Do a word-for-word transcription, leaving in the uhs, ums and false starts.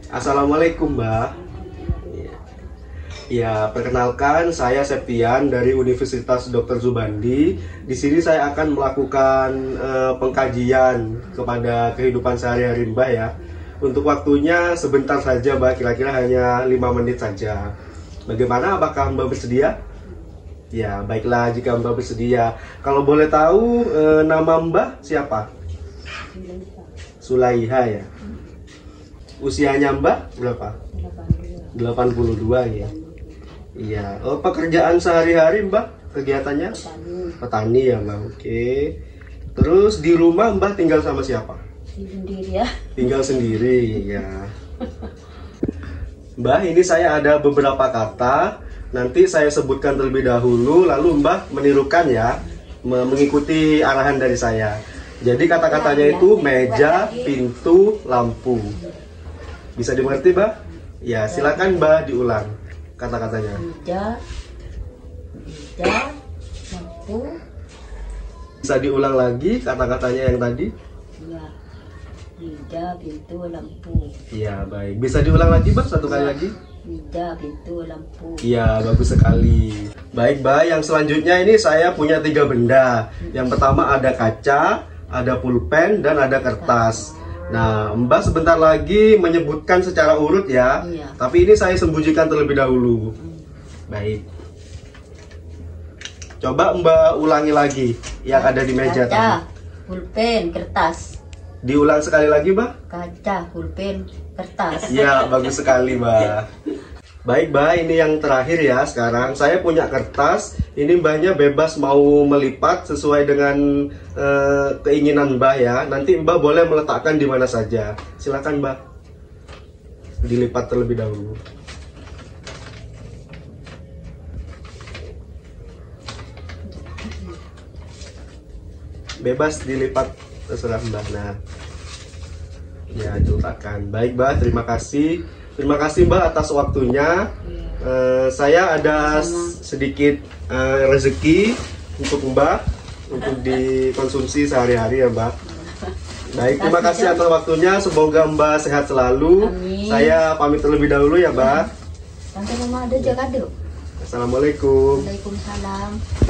Assalamualaikum, Mbak. Ya, perkenalkan saya Septian dari Universitas Doktor Zubandi. Di sini saya akan melakukan uh, pengkajian kepada kehidupan sehari-hari Mbak ya. Untuk waktunya sebentar saja Mbak, kira-kira hanya lima menit saja. Bagaimana, apakah Mbak bersedia? Ya, baiklah jika Mbak bersedia. Kalau boleh tahu uh, nama Mbak siapa? Sulaiha ya. Usianya Mbak berapa? delapan puluh dua ya. Iya. Oh, pekerjaan sehari-hari Mbak, kegiatannya? Petani. Petani ya Mbak. Oke. Terus di rumah Mbak tinggal sama siapa? Sendiri ya. Tinggal sendiri ya. Mbak, ini saya ada beberapa kata. Nanti saya sebutkan terlebih dahulu, lalu Mbak menirukan ya, mengikuti arahan dari saya. Jadi kata-katanya itu meja, pintu, lampu. Bisa dimengerti, Mbak? Ya, silakan Mbak diulang kata-katanya. Meja, meja, lampu. Bisa diulang lagi kata-katanya yang tadi? Ya, meja, pintu, lampu. Iya, baik. Bisa diulang lagi, Mbak, satu kali lagi? Meja, pintu, lampu. Iya, bagus sekali. Baik, Mbak, yang selanjutnya ini saya punya tiga benda. Yang pertama ada kaca, ada pulpen, dan ada kertas. Nah, Mbak sebentar lagi menyebutkan secara urut ya. Iya. Tapi ini saya sembunyikan terlebih dahulu. Baik. Coba Mbak ulangi lagi yang ada di meja Kaca, tadi. pulpen, kertas. Diulang sekali lagi, Mbak. Kaca, pulpen, kertas. Ya, bagus sekali, Mbak. Baik, Mbak, ini yang terakhir ya sekarang. Saya punya kertas. Ini Mbaknya bebas mau melipat sesuai dengan uh, keinginan Mbak ya. Nanti Mbak boleh meletakkan di mana saja. Silakan, Mbak. Dilipat terlebih dahulu. Bebas dilipat terserah Mbak. Nah, ya diletakkan. Baik, Mbak, terima kasih. Terima kasih Mbak atas waktunya. Uh, saya ada Sama. sedikit uh, rezeki untuk Mbak untuk dikonsumsi sehari-hari ya Mbak. Baik, terima kasih atas waktunya. Semoga Mbak sehat selalu. Amin. Saya pamit terlebih dahulu ya Mbak. Sampai mama ada jaga dulu. Assalamualaikum. Waalaikumsalam.